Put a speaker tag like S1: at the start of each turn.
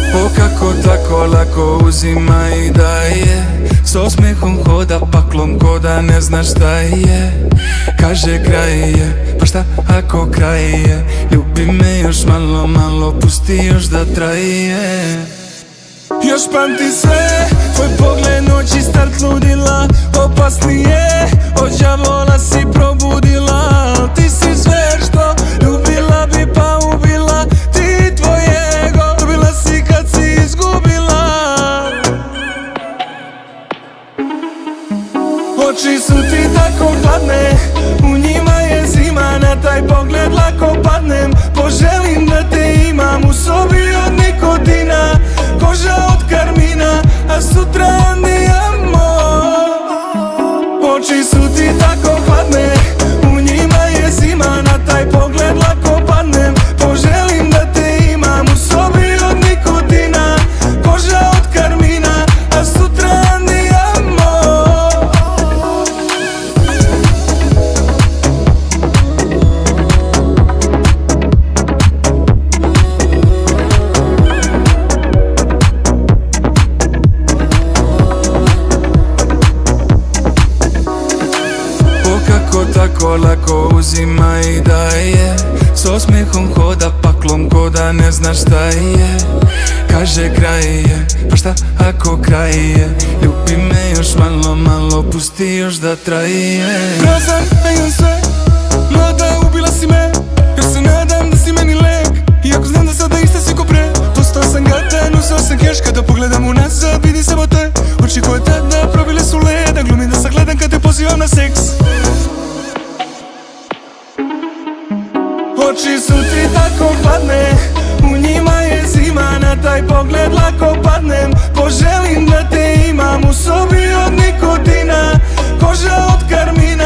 S1: O kako tako lako uzima i daje, s osmehom hoda, paklom koda, ne zna šta je. Kaže kraj je, pa šta ako kraj je? Ljubi me još malo, malo, pusti još da traje. Još pamti sve, tvoj pogled noći start ludila. Opasnije, od đavola si probudila. Ti si sve što ljubila bi pa ubila. Ti tvoj ego, dobila si kad si izgubila. Oči su ti tako hladne, u njima je zima. Na taj pogled lako padnem, poželim da te imam u sobi od nikotina. Koža od karmina, a sutra nijamo. Oči su ti tako hladne, u njima je zima. Na taj pogled lako padnem, poželim da te imam u sobi od nikotina. Koža od karmina, a sutra nijamo. Kako tako lako uzima i daje, s osmehom hoda, paklom koda, ne zna šta je. Kaže kraj je, pa šta ako kraj je? Ljubi me još malo, malo, pusti još da traje.
S2: Prazan, a imam sve, mlada ubila si me. Još se nadam da si meni lek, iako znam da sada iste si ko pre. Postao sam gadan, uzeo sam keš, kada pogledam unazad vidim samo te. Oči koje tada probile su leda, glumim da sagledam kad te pozivam na seks.
S1: Oči su ti tako hladne, u njima je zima. Na taj pogled lako padnem, poželim da te imam u sobi od nikotina. Koža od karmina.